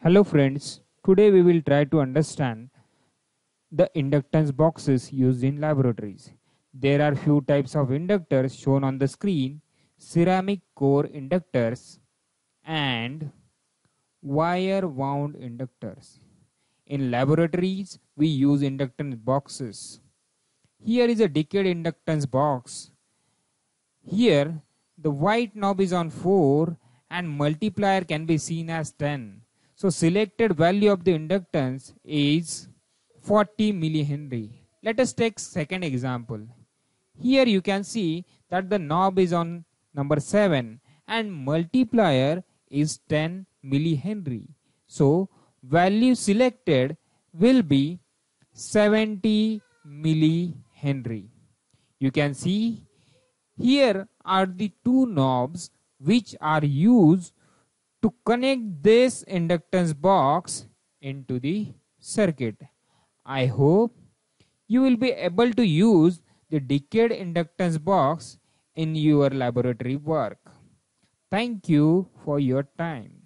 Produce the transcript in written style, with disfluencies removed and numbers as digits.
Hello friends, today we will try to understand the inductance boxes used in laboratories. There are few types of inductors shown on the screen: ceramic core inductors and wire wound inductors. In laboratories, we use inductance boxes. Here is a decade inductance box. Here, the white knob is on 4 and multiplier can be seen as 10. So selected value of the inductance is 40 millihenry. Let us take second example. Here you can see that the knob is on number 7 and multiplier is 10 millihenry. So value selected will be 70 millihenry. You can see here are the two knobs which are used to connect this inductance box into the circuit. I hope you will be able to use the decade inductance box in your laboratory work. Thank you for your time.